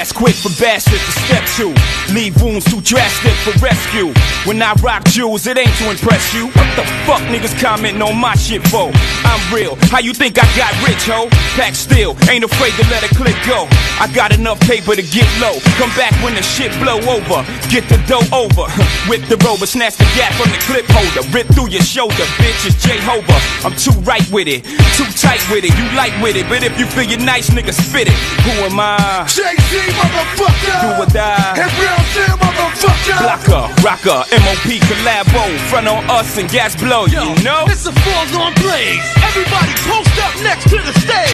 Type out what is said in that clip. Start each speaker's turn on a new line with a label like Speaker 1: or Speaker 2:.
Speaker 1: blast quick from bastard to step 2. Leave wounds too drastic for rescue. When I rock jewels, it ain't to impress you. What the fuck niggas commenting on my shit for? I'm real, how you think I got rich, ho? Pack still, ain't afraid to let a click go. I got enough paper to get low. Come back when the shit blow over. Get the dough over. Whip the rover, snatch the gap from the clip holder. Rip through your shoulder, bitch, it's Jehovah. I'm too right with it, too tight with it. You light with it, but if you feel you're nice, nigga, spit it. Who am I?
Speaker 2: JC, motherfucker.
Speaker 1: Do or die.
Speaker 2: And real shit, motherfucker.
Speaker 1: Blocker, rocker, MOP collabo. Front on us and gas blow, you know?
Speaker 3: It's a foregone blaze. Everybody post up next to the stage.